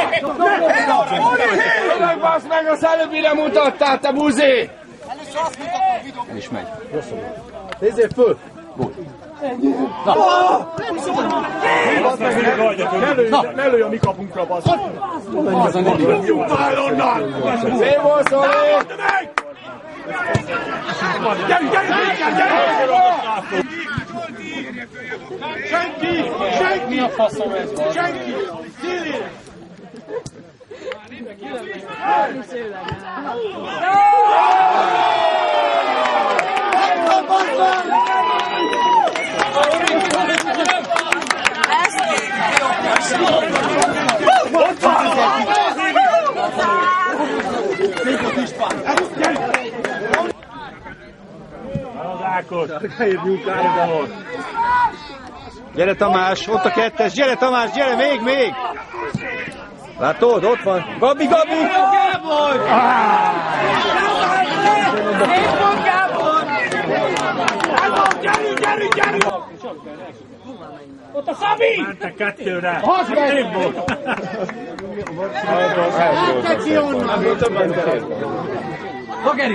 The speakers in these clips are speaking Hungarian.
Tudod, bassz meg, az előbbire mutattál, te buzi! El is megy. Nézzél föl! Ne lőj a mi kapunkra, bassz! Nyugvál onnan! Szép volt, Szoli! Gyerünk! Senki! Mi a faszom ez van? Senki! Szili! Gyere Tamás, ott a kettes, gyere Tamás, gyere, még! Látod, ott van. Gabi! Gábor! Gyerünk! Ott a Szabi! Mentek kettőre! Hadd meg! Mentek ki onnan! Hageri!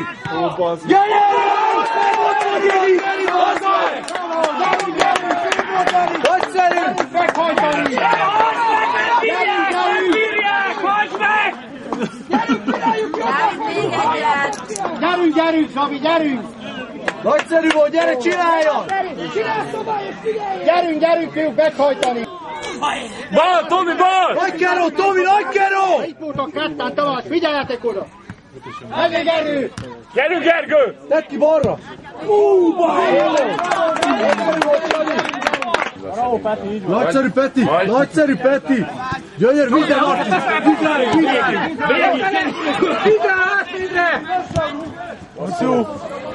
Nagyszerű! Meghajtani! Gyerünk, Szabi, gyerünk! Nagyszerű volt, gyere, csináljon! Gyerünk, fiúk, meghajtani! Bal, Tomi, bal! Nagy keró, Tomi, nagy keró! Itt voltak ketten, Tamás, figyeljetek oda! Elég erő! Gyerünk, Gergő! Tedd ki balra! Nagyszerű Peti! Jöjjön, minden Martin! Vidre! Az jó!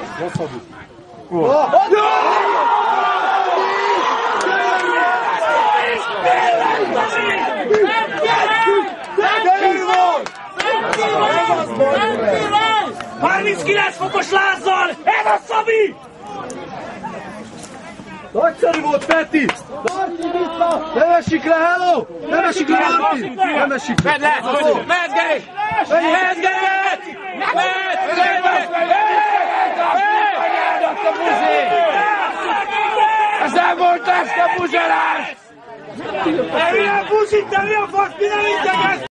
Gyönyörű volt! 39 fokos lázzal! Ez a Szabi! Nagyszerű volt, Peti! Nem esik le, hello! Nem esik le, Martin! Nem esik le! Mehet, Geri! Mehet, Geri! Ez nem volt ezt a buzserás! Mi a buzsit, de mi a fasz, mi nem integetsz?